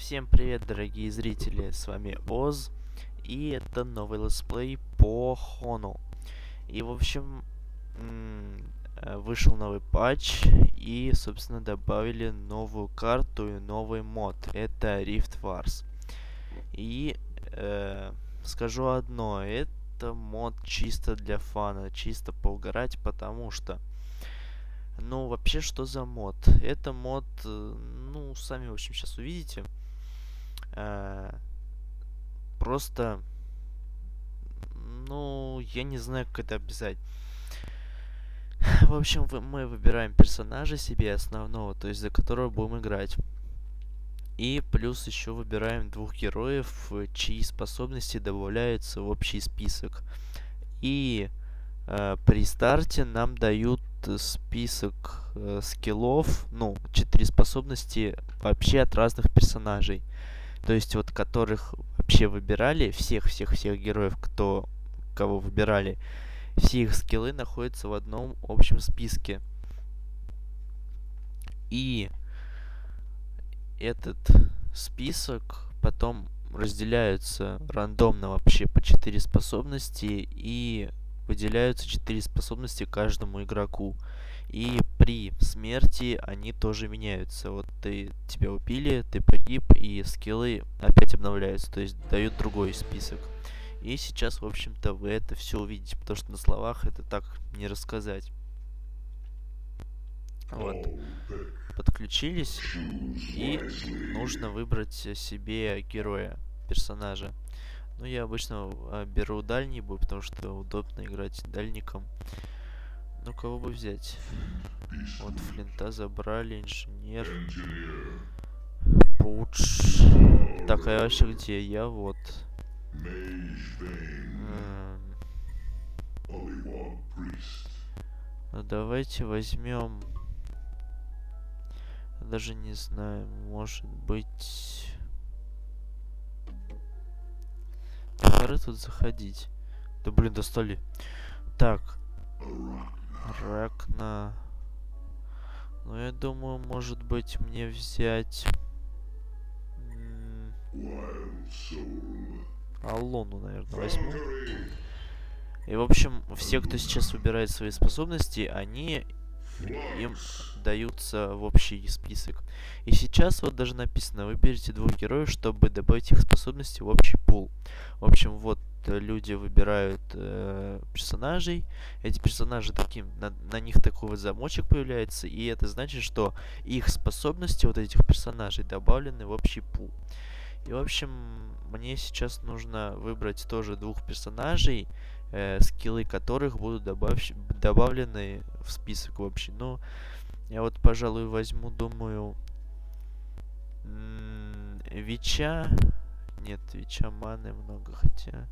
Всем привет, дорогие зрители, с вами Оз, и это новый летсплей по Хону. И, в общем, вышел новый патч, и, собственно, добавили новую карту и новый мод. Это Rift Wars. И скажу одно, это мод чисто для фана, чисто поугарать, потому что... Ну, вообще, что за мод? Это мод, ну, сами, в общем, сейчас увидите. Просто, ну, я не знаю, как это описать. В общем, мы выбираем персонажа себе основного, то есть за которого будем играть. И плюс еще выбираем двух героев, чьи способности добавляются в общий список. И при старте нам дают список скиллов, ну, 4 способности вообще от разных персонажей. То есть вот которых вообще выбирали, всех героев, кого выбирали, все их скиллы находятся в одном общем списке. И этот список потом разделяются рандомно вообще по 4 способности и выделяются 4 способности каждому игроку. И при смерти они тоже меняются. Вот тебя убили, ты погиб, и скиллы опять обновляются, то есть дают другой список. И сейчас, в общем-то, вы это все увидите, потому что на словах это так не рассказать. Вот. Подключились, и нужно выбрать себе героя, персонажа. Ну, я обычно беру дальний бой, потому что удобно играть дальником. Ну, кого бы взять? Вот, Флинта забрали, инженер. Пуч. Так, а я вообще где? Я вот. Ну, давайте возьмем... Даже не знаю, может быть... Пора тут заходить. Да блин, достали. Так. Ракна. Ну, я думаю, может быть, мне взять... Алону, наверное, возьму. И, в общем, все, кто сейчас выбирает свои способности, им даются в общий список. И сейчас вот даже написано, выберите двух героев, чтобы добавить их способности в общий пул. В общем, вот люди выбирают персонажей. Эти персонажи на них такой вот замочек появляется, и это значит, что их способности вот этих персонажей добавлены в общий пул. И, в общем, мне сейчас нужно выбрать тоже двух персонажей, скиллы которых будут добавлены в список общий. Ну, я вот, пожалуй, возьму, думаю, Вича. Нет, Вича маны много, хотя...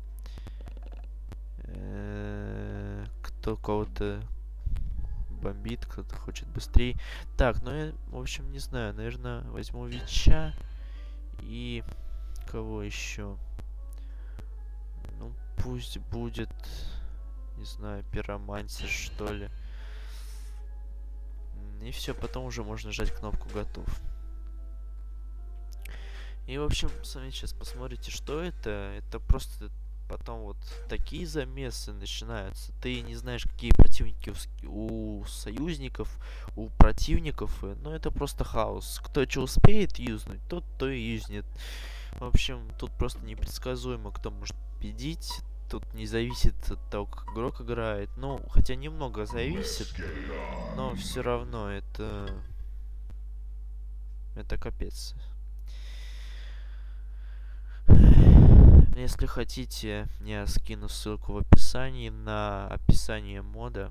Кто кого-то бомбит, кто-то хочет быстрее. Так, ну я, в общем, не знаю, наверное, возьму Вича и... Кого еще? Ну, пусть будет, не знаю, пиромантер, что ли. И все, потом уже можно нажать кнопку «Готов». И, в общем, сами сейчас посмотрите, что это. Это просто потом вот такие замесы начинаются. Ты не знаешь, какие противники у союзников, у противников. Но это просто хаос. Кто что успеет юзнуть, тот то и юзнет. В общем, тут просто непредсказуемо, кто может победить. Тут не зависит от того, как игрок играет. Ну, хотя немного зависит, но все равно это капец. Если хотите, я скину ссылку в описании на описание мода.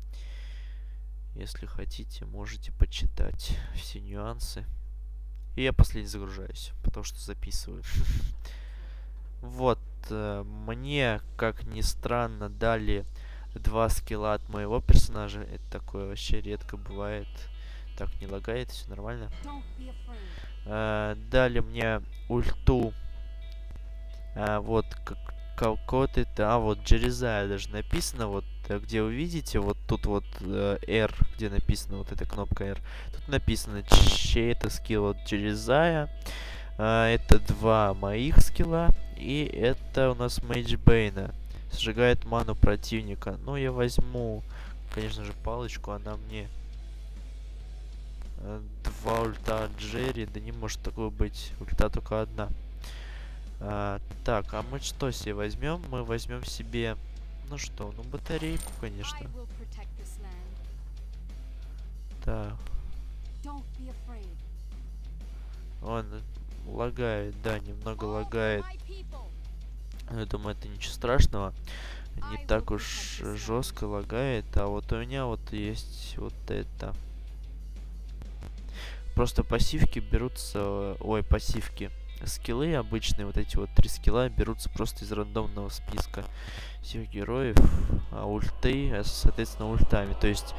Если хотите, можете почитать все нюансы. И я последний загружаюсь, потому что записываю. Вот, мне, как ни странно, дали 2 скилла от моего персонажа. Это такое вообще редко бывает. Так, не лагает, все нормально. Дали мне ульту. Вот, какой-то... вот, Джерезая даже написано. Вот, где вы видите, вот тут вот R, где написано, вот эта кнопка R. Тут написано, чей это скилл. Вот, Джерезая. Это 2 моих скилла. И это у нас Мейдж Бейна. Сжигает ману противника. Ну, я возьму, конечно же, палочку. Она мне 2 ульта от Джерри. Да не может такого быть. Ульта только одна. Так, а мы что себе возьмем? Мы возьмем себе... Ну что, ну батарейку, конечно. Так. Он лагает, да, немного лагает. Я думаю, это ничего страшного. Не так уж жестко лагает. А вот у меня вот есть вот это. Просто пассивки берутся... Ой, пассивки. Скиллы обычные, вот эти вот 3 скилла берутся просто из рандомного списка всех героев, а ульты, соответственно, ультами. То есть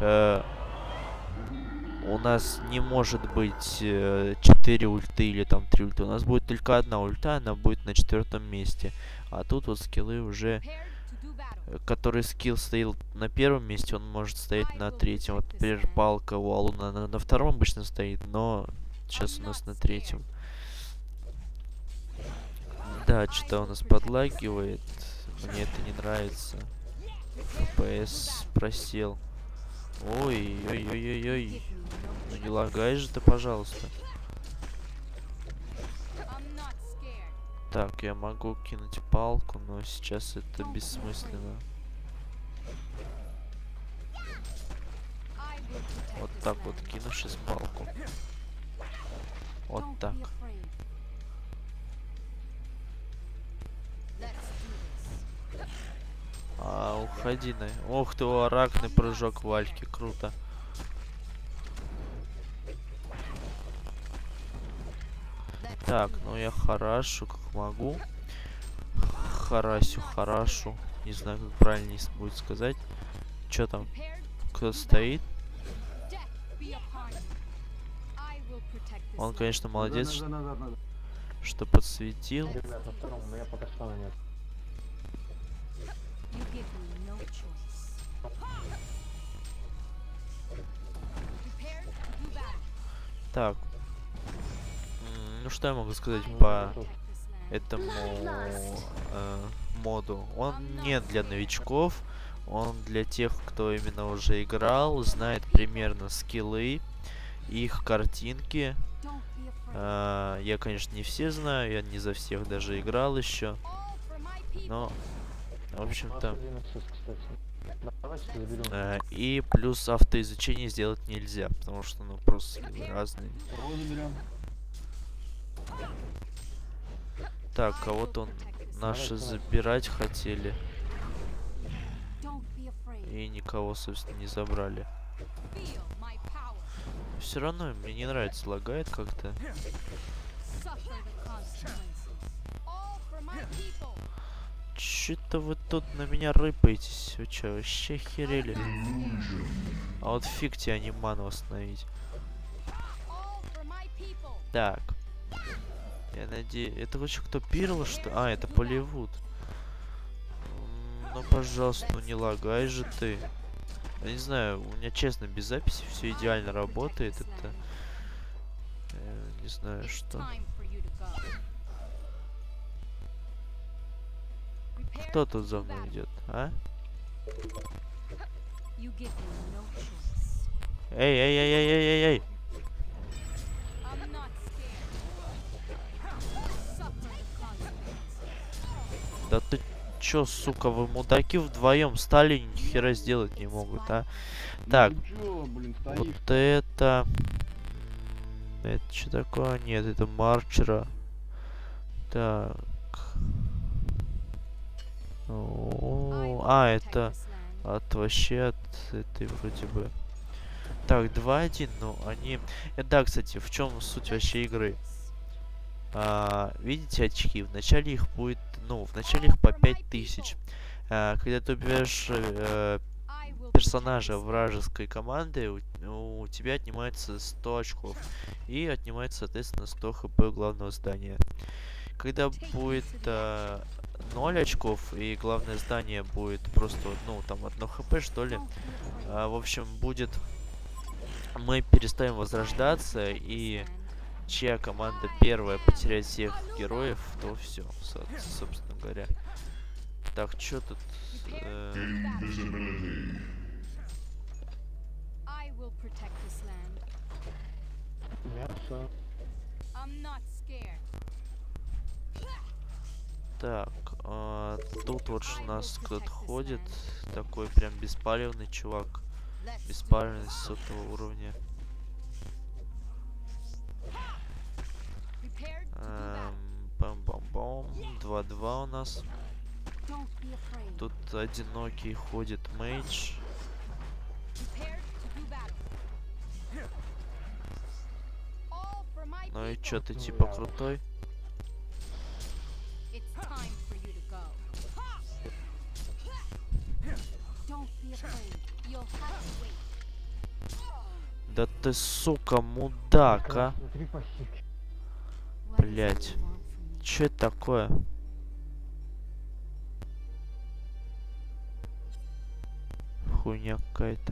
у нас не может быть 4 ульты или там 3 ульты. У нас будет только одна ульта, она будет на 4-м месте. А тут вот скиллы уже... Который скилл стоит на 1-м месте, он может стоять на 3-м. Вот, например, палка у Алуна на 2-м обычно стоит, но сейчас у нас на 3-м. Да, что-то у нас подлагивает. Мне это не нравится. FPS просел. Ой-ой-ой-ой-ой. Ну не лагай же ты, пожалуйста. Так, я могу кинуть палку, но сейчас это бессмысленно. Вот так вот кину сейчас палку. Вот так. Уходи на... Ох ты, аракный прыжок Вальки, круто. Так, ну я хорошо, как могу. Харасю, хорошо. Не знаю, как правильно будет сказать. Чё там? Кто стоит? Он, конечно, молодец, что подсветил. Так. Ну что я могу сказать по этому моду? Он не для новичков, он для тех, кто именно уже играл, знает примерно скиллы, их картинки. Я, конечно, не все знаю, я не за всех даже играл еще. Но, в общем-то... И плюс автоизучение сделать нельзя, потому что, ну, просто скиллы разные. Так, кого-то он наши забирать хотели. И никого, собственно, не забрали. Все равно мне не нравится, лагает как-то. Че-то вы тут на меня рыпаетесь. Вы че, вообще охерели? А вот фиг тебе, а не ману остановить. Так. Я надеюсь... Это вообще кто пирл, что... А, это Поливуд. Ну, пожалуйста, ну не лагай же ты. Я не знаю, у меня, честно, без записи все идеально работает. Это... не знаю, что... Кто тут за мной идет, а? Эй! Да ты чё, сука, вы мудаки вдвоем стали, ни хера сделать не могут, а? Так, вот это... Это что такое? Нет, это Марчера. Так. Это вообще от этой вроде бы. Так, 2-1, ну они... Да, кстати, в чем суть вообще игры? Видите очки? В начале их будет... Ну, в начале их по 5000. Когда ты убиваешь персонажа вражеской команды, у тебя отнимается 100 очков. И отнимается, соответственно, 100 хп главного здания. Когда будет 0 очков, и главное здание будет просто, ну, там, 1 хп, что ли. В общем, будет... Мы перестаем возрождаться, и чья команда первая потеряет всех героев, то все, собственно говоря. Так, что тут? Мясо. Так, тут вот у нас кто-то ходит, такой прям беспалевный чувак, беспалевный с 100-го уровня. Бам-бам-бам, 2-2 у нас. Тут одинокий ходит мейдж. Ну и чё, ты типа крутой? Да ты, сука, мудак, а? Блять. Чё это такое? Хуйня какая-то.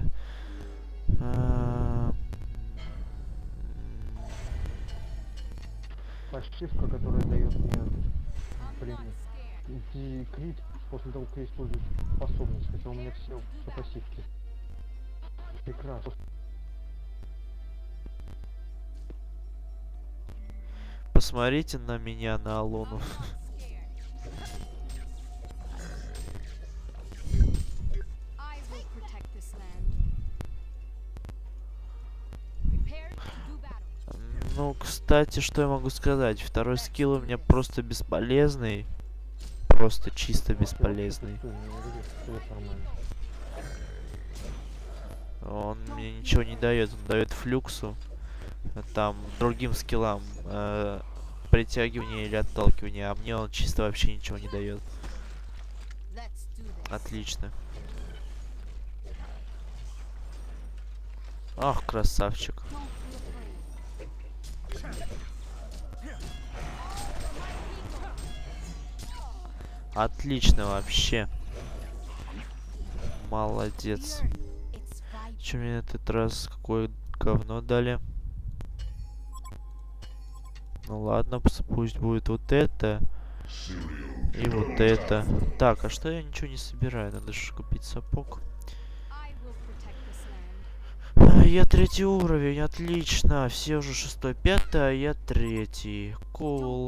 Пассивка, которая дает мне, блин, крит после того, как я использую способность, хотя у меня все пассивки. Прекрасно. Посмотрите на меня, на Алону. Ну, кстати, что я могу сказать? Второй скилл у меня просто бесполезный. Просто чисто бесполезный. Он мне ничего не дает. Он дает флюксу. Там другим скиллам притягивание или отталкивание. А мне он чисто вообще ничего не дает. Отлично. Ах, красавчик. Отлично вообще. Молодец. Че мне этот раз какое говно дали? Ну ладно, пусть будет вот это. И вот это. Так, а что я ничего не собираю? Надо же купить сапог. Я 3-й уровень, отлично. Все уже 6-й, 5-й, а я 3-й. Cool.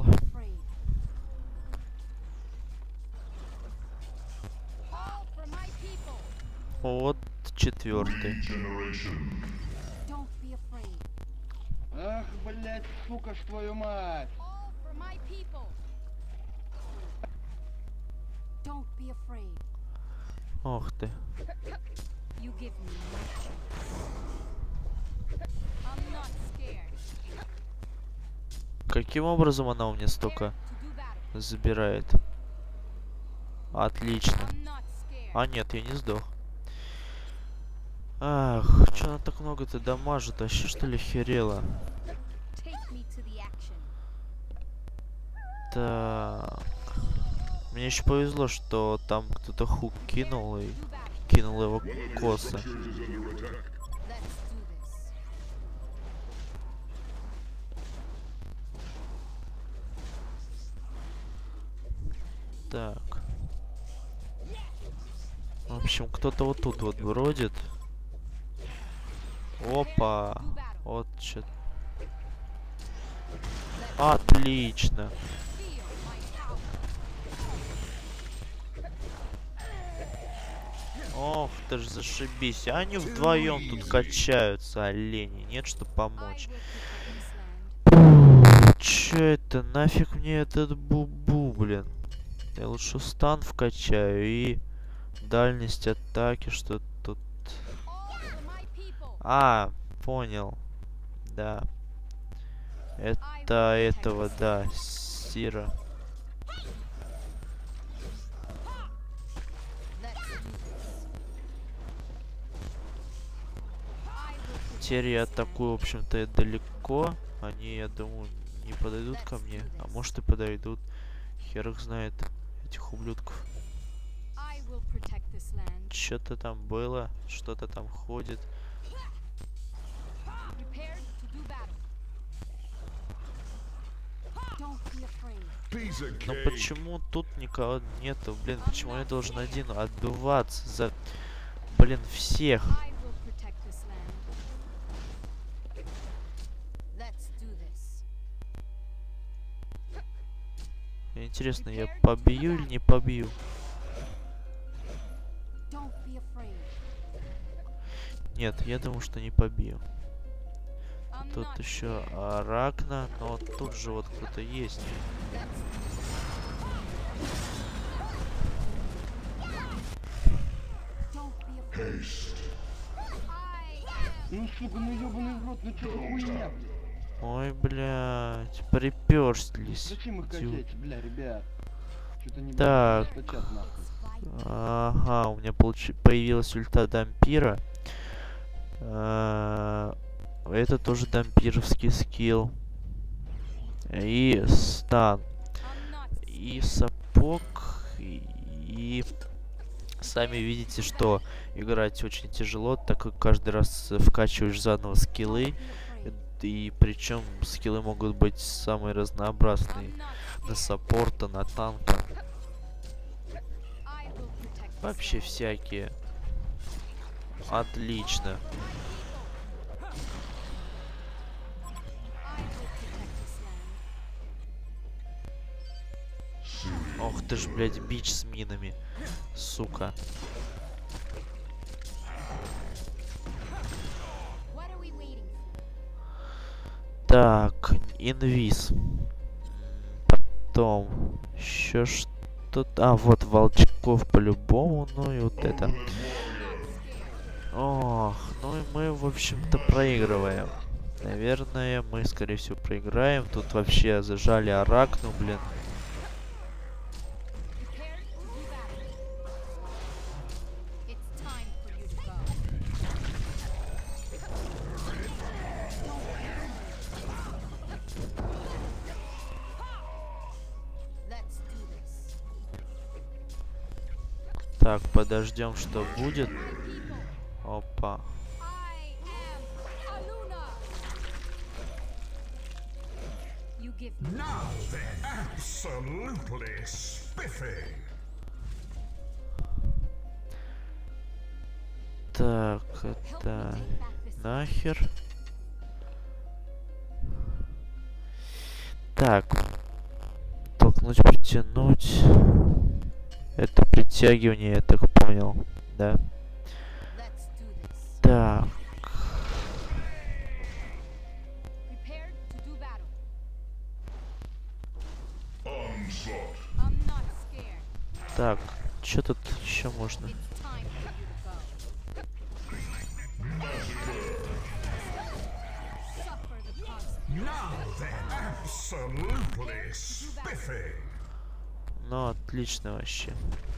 Вот 4-й. Ах, блять, сука ж твою мать! Ох ты. Каким образом она у меня столько забирает? Отлично. А нет, я не сдох. Ах, что она так много-то дамажит? Вообще что ли херела? Так. Мне еще повезло, что там кто-то хук кинул и кинул его косо. Так. В общем, кто-то вот тут вот бродит. Опа. Вот что. Отлично. Ох, ты ж зашибись. Они вдвоем тут качаются, олени. Нет, что помочь. Чё это? Нафиг мне этот бубу, блин. Я лучше стан вкачаю и дальность атаки, что тут. А, понял. Да. Это этого, да, Сира. Теперь я атакую, в общем-то, далеко. Они, я думаю, не подойдут ко мне. А может и подойдут. Хер их знает, этих ублюдков. Что-то там было, что-то там ходит. Но почему тут никого нету? Блин, почему я должен один отдуваться за, блин, всех? Интересно, я побью или не побью? Нет, я думаю, что не побью. Тут еще Аракна, но тут же вот кто-то есть. Ну сука, ну ёбаный в рот, ну что за хуйня? Ой, блядь, приперслись. Зачем их качать, бля, ребят? Что-то не Так. стачат нахуй. Ага, у меня появилась ульта дампира. Это тоже дампировский скилл. И стан. И сапог. И сами видите, что играть очень тяжело, так как каждый раз вкачиваешь заново скиллы. И причем скиллы могут быть самые разнообразные. На саппорта, на танка. Вообще всякие. Отлично. Ох ты ж, блядь, бич с минами. Сука. Так, инвиз. Потом еще что-то. А, вот волчков по-любому. Ну и вот это. Ох, ну и мы, в общем-то, проигрываем. Наверное, мы, скорее всего, проиграем. Тут вообще зажали Аракну, блин. Так, подождем, что будет. Опа. Так, это нахер. Так. Толкнуть, притянуть. Это притягивание, я так понял. Да. Так. Так, что тут еще можно? Ну, отлично вообще.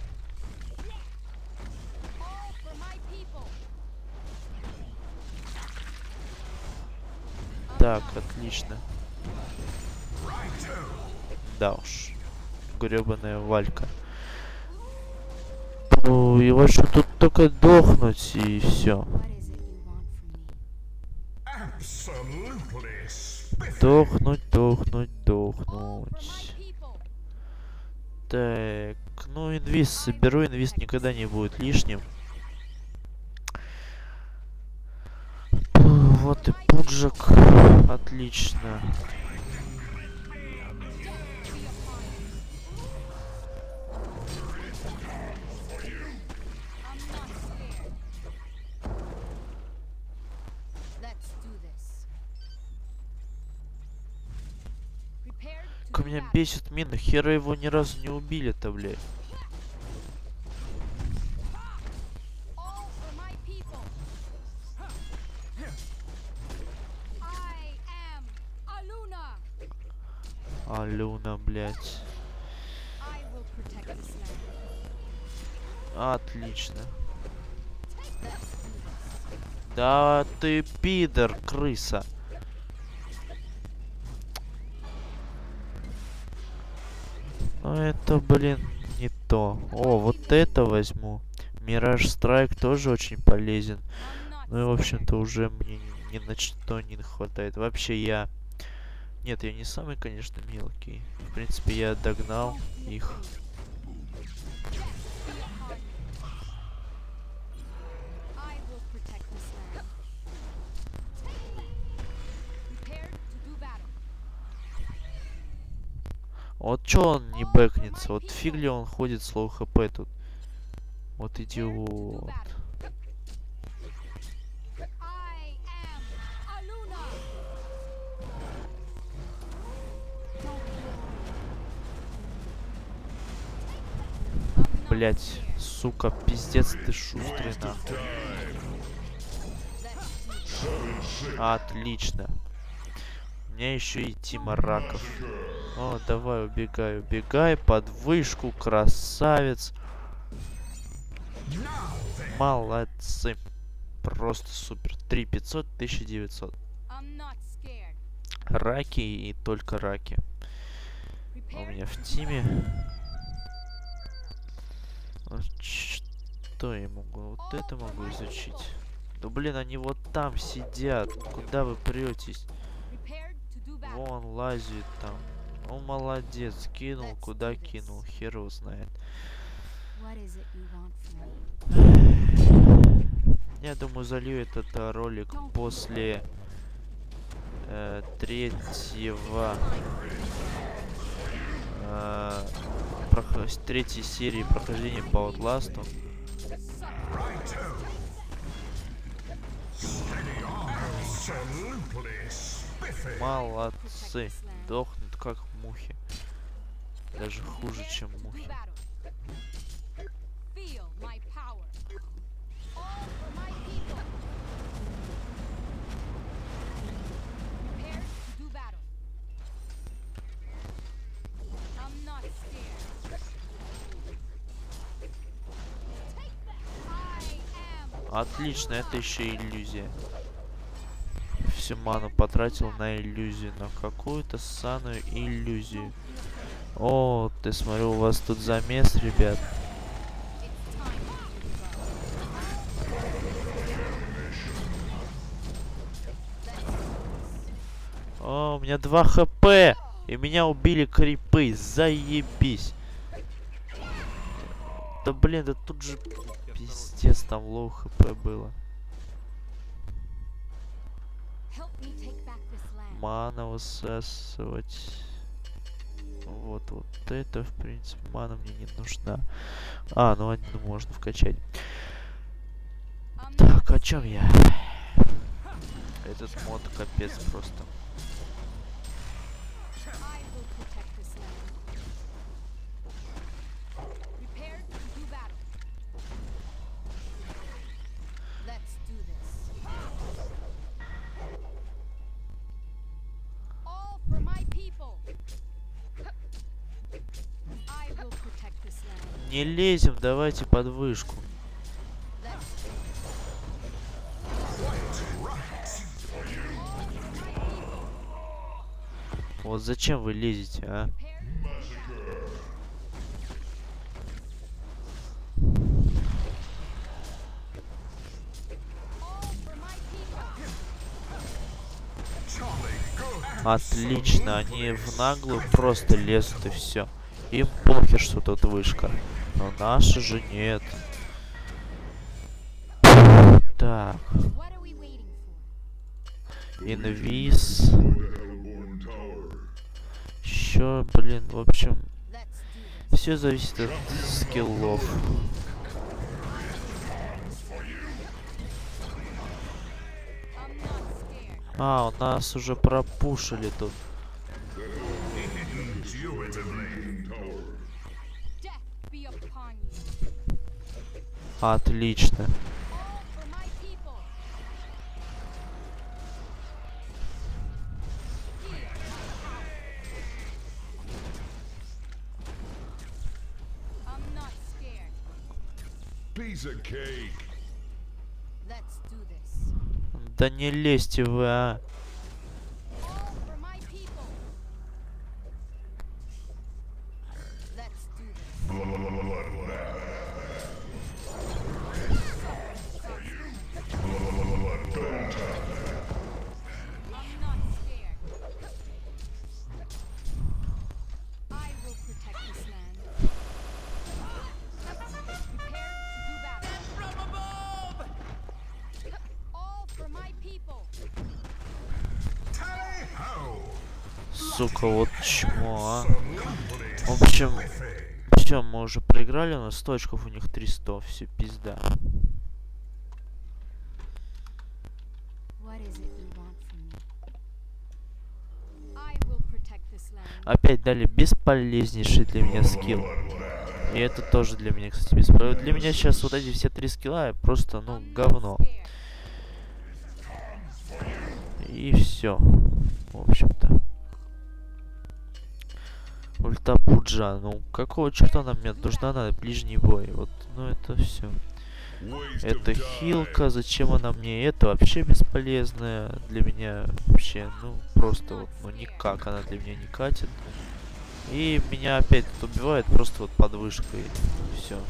Так, отлично. Да уж. Гребаная Валька. Ну, и в общем тут только дохнуть и все. Дохнуть, дохнуть, дохнуть. Так, ну инвиз соберу, инвиз никогда не будет лишним. Вот и пуджик. Отлично. Как меня бесит мина, хера его ни разу не убили-то, блядь. Алюна, блядь. Отлично. Да ты пидор, крыса. Ну это, блин, не то. О, вот это возьму. Мираж Страйк тоже очень полезен. Ну и, в общем-то, уже мне ни на что не хватает. Вообще, я Нет, я не самый, конечно, мелкий. В принципе, я догнал их. Вот чё он не бэкнется? Вот фиг ли он ходит с лоу хп тут? Вот идиот. Блять, сука, пиздец ты шустрый нахуй. Отлично. У меня еще и Тима Раков. О, давай, убегай, убегай под вышку, красавец. Молодцы. Просто супер. 3500, 1900. Раки и только раки. У меня в тиме. Что я могу? Вот это могу изучить. Да блин, они вот там сидят. Куда вы претесь? Вон лазит там. Он молодец. Кинул, куда кинул. Хер его знает. Я думаю, залью этот ролик после третьей серии прохождения по Outlast'у. Молодцы. Дохнут как мухи. Даже хуже, чем мухи. Отлично, это еще иллюзия. Всю ману потратил на иллюзию, на какую-то ссаную иллюзию. О, ты смотрю, у вас тут замес, ребят. О, у меня 2 хп, и меня убили крипы, заебись. Да блин, да тут же пиздец, там лоу хп было. Мана высасывать. Вот это, в принципе, мана мне не нужна. А, ну одну можно вкачать. Так, о чем я? Этот мод капец просто. Не лезем, давайте под вышку. Вот зачем вы лезете, а? Отлично, они в наглую просто лезут и все. Им похер, что тут вышка. Но наши же нет. Так. Инвиз. Еще, блин, в общем, все зависит от скиллов. А, у нас уже пропушили тут. Отлично. Да не лезьте вы, а. сука, вот чмо, а. В общем, все, мы уже проиграли, у нас 100 очков, у них 300, все, пизда. Опять дали бесполезнейший для меня скилл. И это тоже для меня, кстати, бесполезно. Для меня сейчас вот эти все 3 скилла просто, ну, говно. И все. В общем-то. Ульта Пуджа. Ну, какого черта она мне нужна на ближний бой? Вот, ну это все. Это хилка, зачем она мне? Это вообще бесполезная для меня. Вообще, ну, просто вот, ну никак она для меня не катит. И меня опять тут убивает просто вот под вышкой. Все.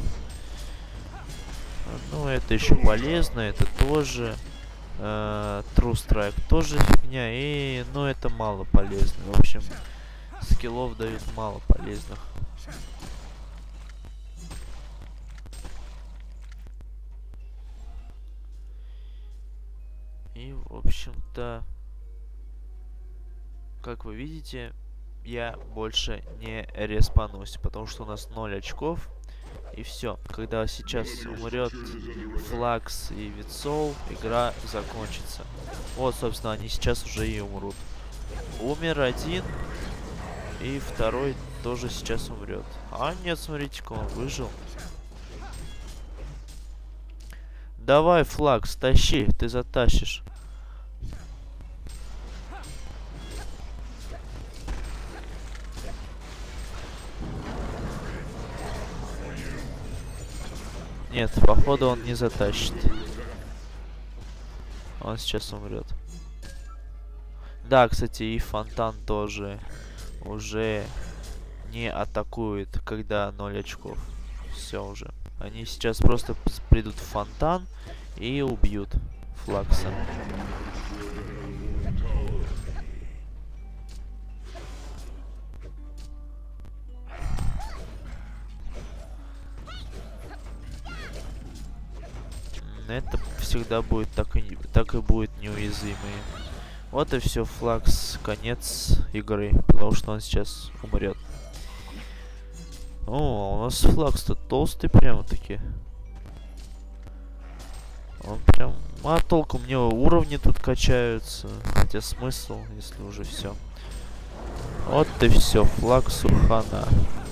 Ну, это еще полезно, это тоже. True Strike тоже фигня. И, ну, это мало полезно. В общем, скиллов дают мало полезных. И, в общем-то, как вы видите, я больше не респанусь, потому что у нас 0 очков. И все. Когда сейчас умрет Флакс и Витсол, игра закончится. Вот, собственно, они сейчас уже и умрут. Умер один, и второй тоже сейчас умрет. А нет, смотрите-ка, он выжил. Давай, Флакс, тащи, ты затащишь. Нет, походу он не затащит. Он сейчас умрет. Да, кстати, и Фонтан тоже уже не атакует, когда 0 очков. Все уже. Они сейчас просто придут в Фонтан и убьют Флакса. Это всегда будет так и будет неуязвимый. Вот и все, Флакс, конец игры, потому что он сейчас умрет. О, у нас Флакс-то толстый прямо-таки. Он прям... А толком мне уровни тут качаются. Хотя смысл, если уже все. Вот и все, Флаксу хана.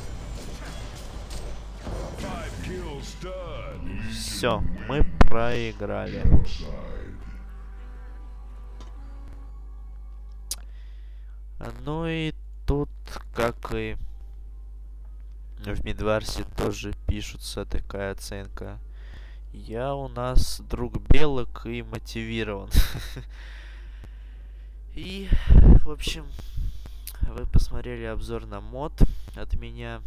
Все, мы проиграли. Ну и тут, как и в Мидварсе, тоже пишутся такая оценка. Я у нас друг белок и мотивирован. И, в общем, вы посмотрели обзор на мод от меня.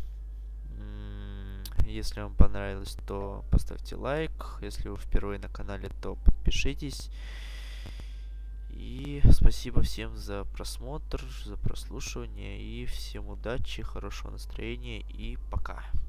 Если вам понравилось, то поставьте лайк. Если вы впервые на канале, то подпишитесь. И спасибо всем за просмотр, за прослушивание. И всем удачи, хорошего настроения и пока.